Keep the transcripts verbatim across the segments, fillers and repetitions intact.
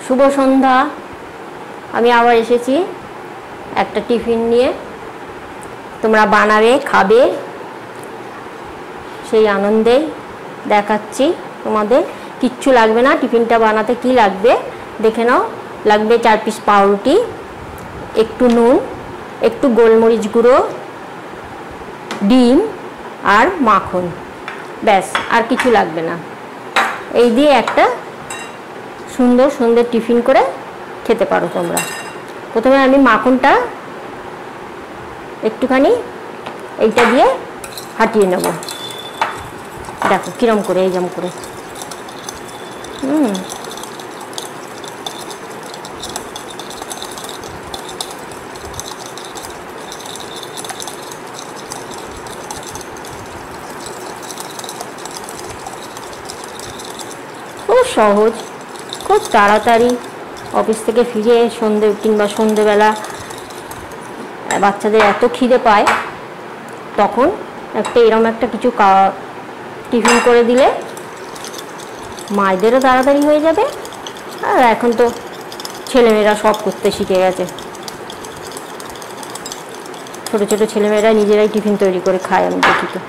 শুভ সন্ধ্যা। আমি আবার এসেছি একটা টিফিন নিয়ে। তোমরা বানাবে, খাবে, সেই আনন্দেই দেখাচ্ছি তোমাদের। কিচ্ছু লাগবে না, টিফিনটা বানাতে কি লাগবে দেখে নাও। লাগবে চার পিস পাউরুটি, একটু নুন, একটু গোলমরিচ গুঁড়ো, ডিম আর মাখন, ব্যাস, আর কিছু লাগবে না। এই দিয়ে একটা সুন্দর সুন্দর টিফিন করে খেতে পারো তোমরা। প্রথমে আমি মাখনটা একটুখানি এইটা দিয়ে হাঁটিয়ে নেব। দেখো কিরম করে, এইরকম করে। হুম খুব সহজ, খুব তাড়াতাড়ি অফিস থেকে ফিরে সন্ধে কিংবা সন্ধেবেলা বাচ্চাদের এত খিদে পায়, তখন একটা এরম একটা কিছু টিফিন করে দিলে মায়েদেরও তাড়াতাড়ি হয়ে যাবে। আর এখন তো ছেলেমেয়েরা সব করতে শিখে গেছে, ছোট ছোট ছেলেমেয়েরা নিজেরাই টিফিন তৈরি করে খায়, আমি দেখি তো।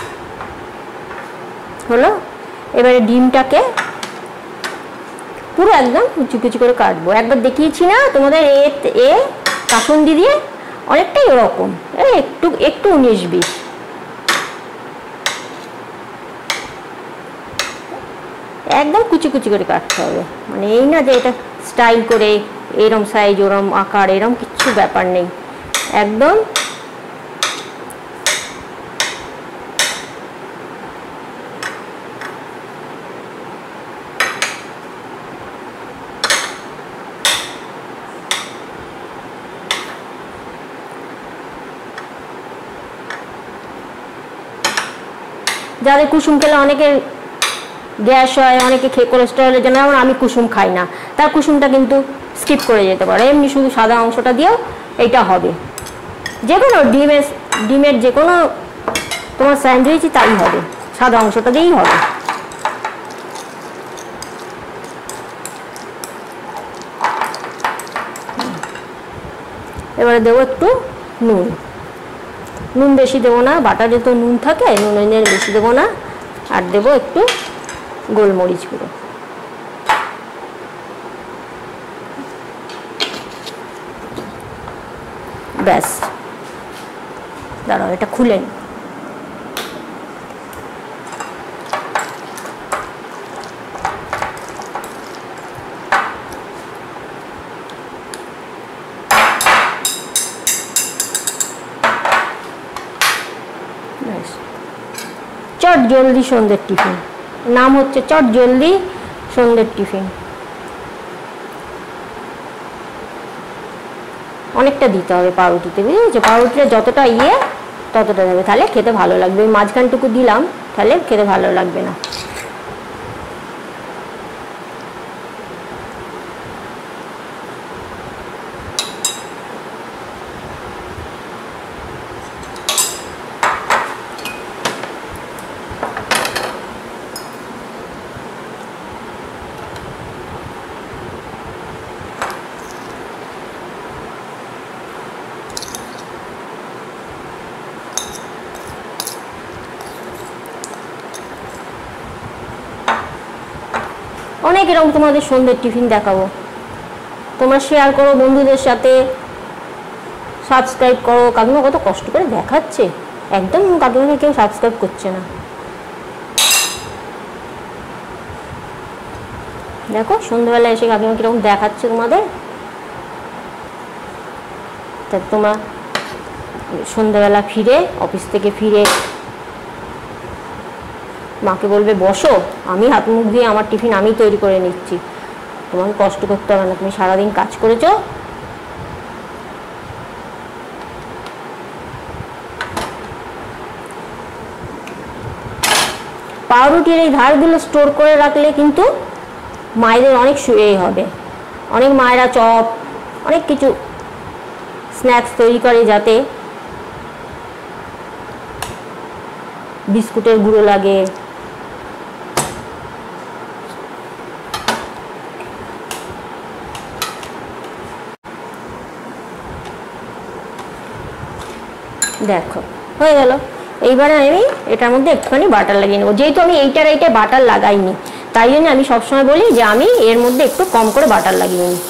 হলো, এবারে ডিমটাকে পুরো একদম কুচি কুচি করে কাটবো। একবার দেখিয়েছি না তোমাদের, এ এ কাসুন্দি দিয়ে, অনেকটাই ওরকম, একটু একটু উনিশ বিশ। একদম কুচি কুচি করে কাটতে হবে, মানে এই না যে এটা স্টাইল করে এরম সাইজ ওরম আকার, এরম কিচ্ছু ব্যাপার নেই। একদম যাদের কুসুম খেলে অনেকের গ্যাস হয়, অনেকে খেয়ে কোলেস্টেরলের জন্য, যেমন আমি কুসুম খাই না, তার কুসুমটা কিন্তু স্কিপ করে যেতে পারে। এমনি শুধু সাদা অংশটা দিয়েও এইটা হবে। যে কোনো ডিমের ডিমের যে কোনো তোমার স্যান্ডউইচই তাই হবে, সাদা অংশটা দিয়েই হবে। এবারে দেবো একটু নুন। নুন বেশি দেবো না, বাটারে তো নুন থাকে, নুনের বেশি দেবো না। আর দেবো একটু গোলমরিচ গুঁড়ো। ব্যাস, দাঁড়াও এটা খুলে নি। চট জলদি সন্ধ্যের টিফিন, নাম হচ্ছে চট জলদি সন্ধ্যের টিফিন। অনেকটা দিতে হবে পাউরুটিতে, বুঝেছো? পাউরুটিটা যতটা ইয়ে ততটা দেবে, তাহলে খেতে ভালো লাগবে। ওই মাঝখানটুকু দিলাম, তাহলে খেতে ভালো লাগবে না। অনেক এরকম তোমাদের সন্ধ্যের টিফিন দেখাবো, তোমরা শেয়ার করো বন্ধুদের সাথে, সাবস্ক্রাইব করো। কাকিমা কত কষ্ট করে দেখাচ্ছে, একদম কাকিমাকে কেউ সাবস্ক্রাইব করছে না। দেখো সন্ধ্যাবেলা এসে কাকিমা কিরকম দেখাচ্ছে তোমাদের। তা তোমরা সন্ধ্যাবেলা ফিরে, অফিস থেকে ফিরে মাকে বলবে বসো, আমি হাত মুখ দিয়ে আমার টিফিন আমি তৈরি করে নিচ্ছি, তোমাকে কষ্ট করতে হবে না, তুমি সারাদিন কাজ করেছো। পাউরুটির এই ধারগুলো স্টোর করে রাখলে কিন্তু মায়েদের অনেক সুবিধা হবে। অনেক মায়েরা চপ, অনেক কিছু স্ন্যাক্স তৈরি করে, যাতে বিস্কুটের গুঁড়ো লাগে, দেখো হয়ে গেল। এইবারে আমি এটার মধ্যে একটুখানি বাটার লাগিয়ে নেবো। যেহেতু আমি এইটার এইটায় বাটার লাগাইনি, তাই জন্য আমি সবসময় বলি যে আমি এর মধ্যে একটু কম করে বাটার লাগিয়ে নিই।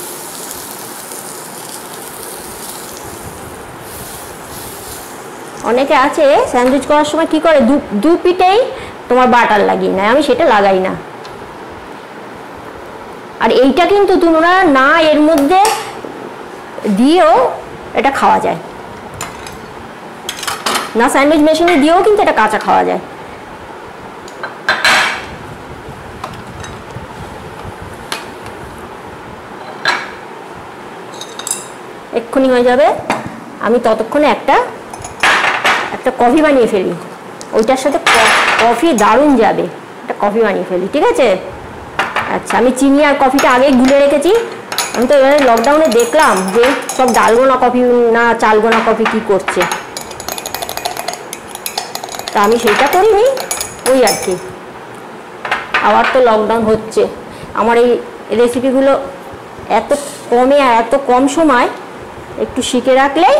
অনেকে আছে স্যান্ডউইচ করার সময় কি করে, দু দু পিঠেই তোমার বাটার লাগিয়ে নেয়, আমি সেটা লাগাই না। আর এইটা কিন্তু তোমরা না এর মধ্যে দিয়েও এটা খাওয়া যায়, না স্যান্ডউইচ মেশিনে দিয়েও কিন্তু এটা কাঁচা খাওয়া যায়। এক্ষুনি হয়ে যাবে। আমি ততক্ষণে একটা একটা কফি বানিয়ে ফেলি, ওইটার সাথে কফি দারুণ যাবে। একটা কফি বানিয়ে ফেলি, ঠিক আছে? আচ্ছা, আমি চিনি আর কফিটা আগেই গুলে রেখেছি। আমি তো এবারে লকডাউনে দেখলাম যে সব ডালগোনা কফি না চালগোনা কফি কি করছে, তা আমি সেইটা করিনি, ওই আর কি। আবার তো লকডাউন হচ্ছে, আমার এই রেসিপিগুলো এত কমে আর এত কম সময় একটু শিখে রাখলেই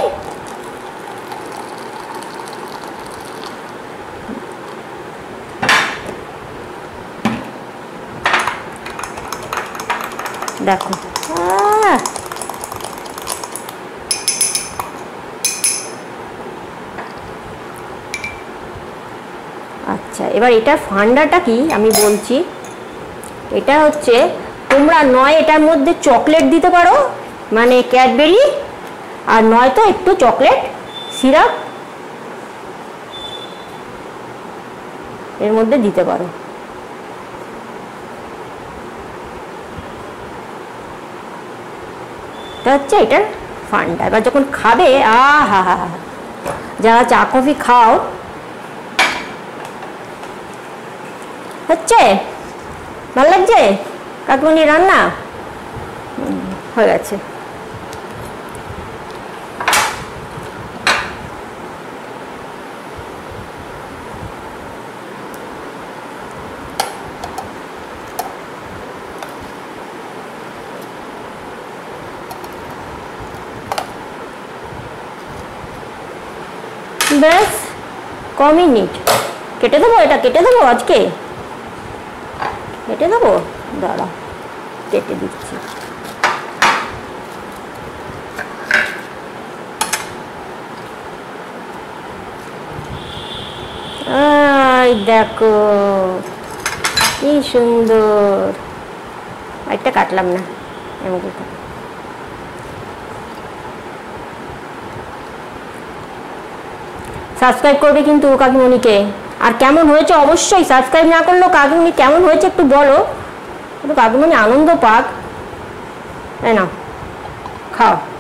দেখো। আচ্ছা, এবার এটার ফান্ডাটা কি আমি বলছি। এটা হচ্ছে তোমরা নয় এটার মধ্যে চকলেট দিতে পারো, মানে ক্যাডবেরি, আর নয়তো একটু চকলেট সিরাপ এর মধ্যে দিতে পারো। এটা হচ্ছে এটার ফান্ডা। এবার যখন খাবে, আ হা হা হা, যারা চা কফি খাও, হচ্ছে ভালো লাগছে কাকুমনি রান্না হয়ে গেছে। ব্যাস ক মিনিট। কেটে দেবো, এটা কেটে দেবো, আজকে কেটে দেবো, দাঁড়া কেটে দিচ্ছি। এই দেখো কি সুন্দর। একটা কাটলাম না, এমন সাবস্ক্রাইব করবে কিন্তু কাকিমণিকে। আর কেমন হয়েছে অবশ্যই, সাবস্ক্রাইব না করলেও কাকিমণি কেমন হয়েছে একটু বলো, একটু কাকিমণি আনন্দ পাক। তাই না, খাও।